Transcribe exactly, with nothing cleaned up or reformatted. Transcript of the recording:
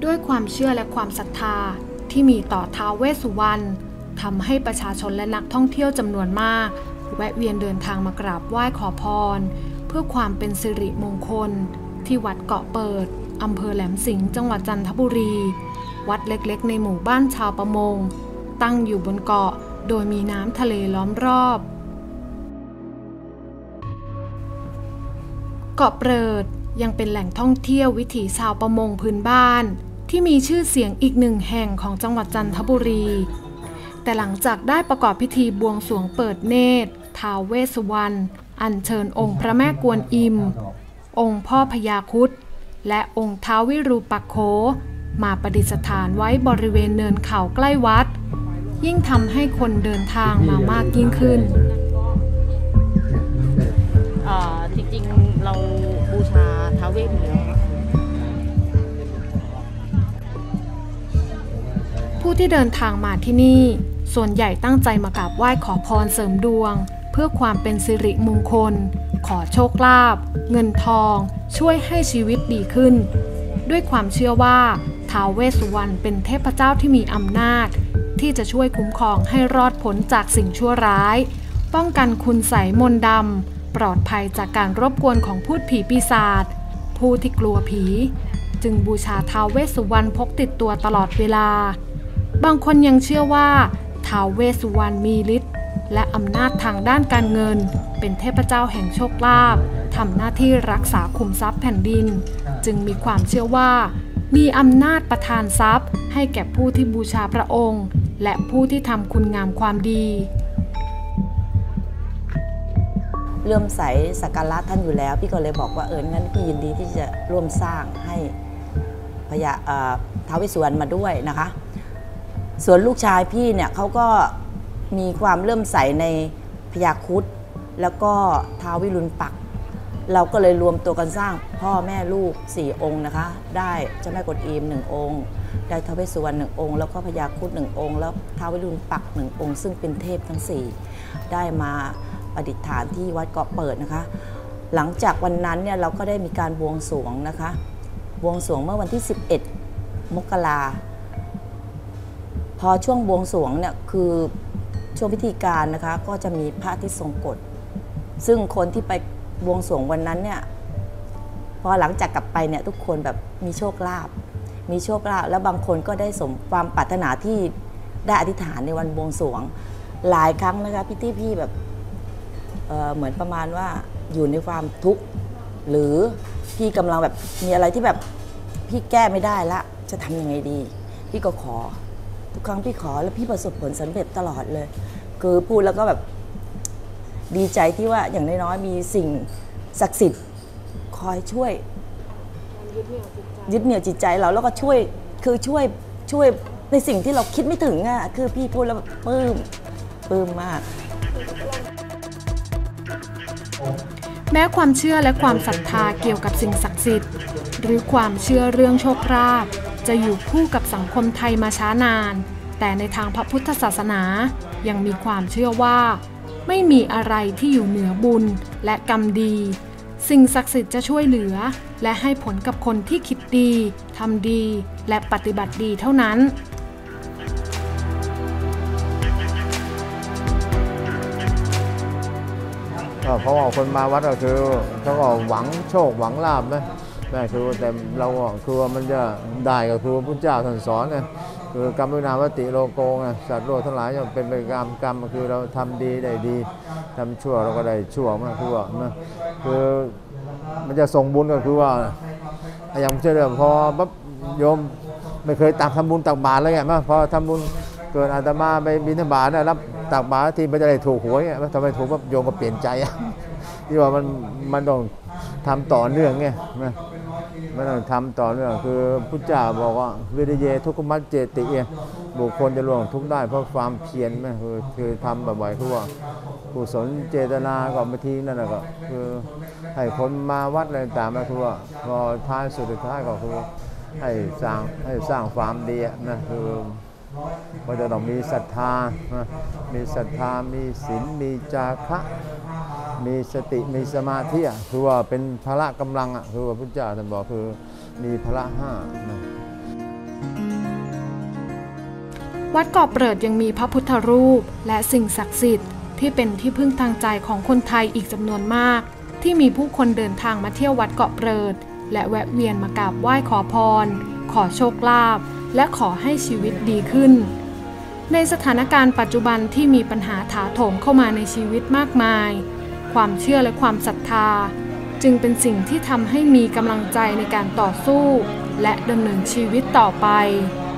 ด้วยความเชื่อและความศรัทธาที่มีต่อท้าวเวสสุวรรณทำให้ประชาชนและนักท่องเที่ยวจำนวนมากแวะเวียนเดินทางมากราบไหว้ขอพรเพื่อความเป็นสิริมงคลที่วัดเกาะเปิดอำเภอแหลมสิงห์จังหวัดจันทบุรีวัดเล็กๆในหมู่บ้านชาวประมงตั้งอยู่บนเกาะโดยมีน้ำทะเลล้อมรอบเกาะเปิดยังเป็นแหล่งท่องเที่ยววิถีชาวประมงพื้นบ้านที่มีชื่อเสียงอีกหนึ่งแห่งของจังหวัดจันทบุรีแต่หลังจากได้ประกอบพิธีบวงสรวงเปิดเนตรท้าวเวสสุวรรณอัญเชิญองค์พระแม่กวนอิมองค์พ่อพญาครุฑและองค์ท้าววิรูปักโขมาประดิษฐานไว้บริเวณเนินเขาใกล้วัดยิ่งทำให้คนเดินทางมามากยิ่งขึ้นจริงๆเราบูชาท้าวเวสอยู่แล้วผู้ที่เดินทางมาที่นี่ส่วนใหญ่ตั้งใจมากราบไหว้ขอพรเสริมดวงเพื่อความเป็นสิริมงคลขอโชคลาภเงินทองช่วยให้ชีวิตดีขึ้นด้วยความเชื่อว่าท้าวเวสสุวรรณเป็นเทพเจ้าที่มีอำนาจที่จะช่วยคุ้มครองให้รอดพ้นจากสิ่งชั่วร้ายป้องกันคุณไสยมนต์ดำปลอดภัยจากการรบกวนของพูดผีปีศาจผู้ที่กลัวผีจึงบูชาท้าวเวสสุวรรณพกติดตัวตลอดเวลาบางคนยังเชื่อว่าท้าวเวสสุวรรณมีฤทธิ์และอำนาจทางด้านการเงินเป็นเทพเจ้าแห่งโชคลาภทำหน้าที่รักษาขุมทรัพย์แผ่นดินจึงมีความเชื่อว่ามีอำนาจประทานทรัพย์ให้แก่ผู้ที่บูชาพระองค์และผู้ที่ทำคุณงามความดีเลื่อมใสสักการะท่านอยู่แล้วพี่ก็เลยบอกว่าเอองั้นพี่ยินดีที่จะร่วมสร้างให้พญาท้าวเวสสุวรรณมาด้วยนะคะส่วนลูกชายพี่เนี่ยเขาก็มีความเลื่อมใสในพญาครุฑแล้วก็ท้าววิรุฬปักษ์เราก็เลยรวมตัวกันสร้างพ่อแม่ลูกสี่องค์นะคะได้เจ้าแม่กวนอิมหนึ่งองค์ได้ท้าวเวสสุวรรณหนึ่งองค์แล้วก็พญาครุฑหนึ่งองค์แล้วท้าววิรุฬปักษ์หนึ่งองค์ซึ่งเป็นเทพทั้งสี่ได้มาประดิษฐานที่วัดเกาะเปิดนะคะหลังจากวันนั้นเนี่ยเราก็ได้มีการบวงสรวงนะคะบวงสรวงเมื่อวันที่สิบเอ็ดมกราพอช่วงบวงสรวงเนี่ยคือช่วงพิธีการนะคะก็จะมีพระอาทิตย์ทรงกฎซึ่งคนที่ไปบวงสรวงวันนั้นเนี่ยพอหลังจากกลับไปเนี่ยทุกคนแบบมีโชคลาภมีโชคลาภแล้วบางคนก็ได้สมความปรารถนาที่ได้อธิษฐานในวันบวงสรวงหลายครั้งนะคะพี่ที่พี่แบบเ, เหมือนประมาณว่าอยู่ในความทุกข์หรือพี่กำลังแบบมีอะไรที่แบบพี่แก้ไม่ได้ละจะทำยังไงดีพี่ก็ขอทุกครั้งพี่ขอแล้วพี่ประสบผลสำเร็จตลอดเลยคือพูดแล้วก็แบบดีใจที่ว่าอย่างน้อยๆมีสิ่งศักดิ์สิทธิ์คอยช่วยยึดเหนี่ยวจิตใจเราแล้วก็ช่วยคือช่วยช่วยในสิ่งที่เราคิดไม่ถึงอ่ะคือพี่พูดแล้วแบบปลื้มปลื้มมากแม้ความเชื่อและความศรัทธาเกี่ยวกับสิ่งศักดิ์สิทธิ์หรือความเชื่อเรื่องโชคลาภจะอยู่คู่กับสังคมไทยมาช้านานแต่ในทางพระพุทธศาสนายังมีความเชื่อว่าไม่มีอะไรที่อยู่เหนือบุญและกรรมดีสิ่งศักดิ์สิทธิ์จะช่วยเหลือและให้ผลกับคนที่คิดดีทำดีและปฏิบัติดีเท่านั้นเพราะว่าคนมาวัดก็คือเขาก็หวังโชคหวังลาภนะแม่คือแต่เราคือว่ามันจะได้ก็คือพระพุทธเจ้าท่านสอนไงคือกรรมวินาวติโลโกไงสัตว์โลกทั้งหลายย่อมเป็นไปกรรมกรรมคือเราทำดีได้ดีทำชั่วเราก็ได้ชั่วมาคือว่านะคือมันจะส่งบุญก็คือว่าอย่างเช่นเดิมพอปั๊บโยมไม่เคยตักทำบุญตักบาตรเลยไงพอทำบุญเกิดอาตมาไปบิณฑบาตนะรับตักบาตรทีมันจะได้ถูกหวยไงทำไมถูกปั๊บโยมก็เปลี่ยนใจที่ว่ามันมันต้องทำต่อเนื่องไงมันต้องทำต่อเนื่องคือพุทธเจ้าบอกว่าวิริเยทุกขมัจเจติบุคคลจะล่วงทุกได้เพราะความเพียรไหมคือคือทำบ่อยๆคือว่ากุศลเจตนาก็บางทีนั่นแหละก็คือให้คนมาวัดอะไรต่างๆมาคือว่าพอท้ายสุดท้ายก็คือให้สร้างให้สร้างความดีนะคือมันจะต้องมีศรัทธามีศรัทธามีศีลมีจาคะมีสติมีสมาธิคือว่าเป็นพละกำลังคือว่าพุทธเจ้าท่านบอกคือมีพละห้าวัดเกาะเปริดยังมีพระพุทธรูปและสิ่งศักดิ์สิทธิ์ที่เป็นที่พึ่งทางใจของคนไทยอีกจำนวนมากที่มีผู้คนเดินทางมาเที่ยววัดเกาะเปริดและแวะเวียนมากราบไหว้ขอพรขอโชคลาภและขอให้ชีวิตดีขึ้นในสถานการณ์ปัจจุบันที่มีปัญหาถาโถมเข้ามาในชีวิตมากมายความเชื่อและความศรัทธาจึงเป็นสิ่งที่ทำให้มีกำลังใจในการต่อสู้และดำเนินชีวิตต่อไป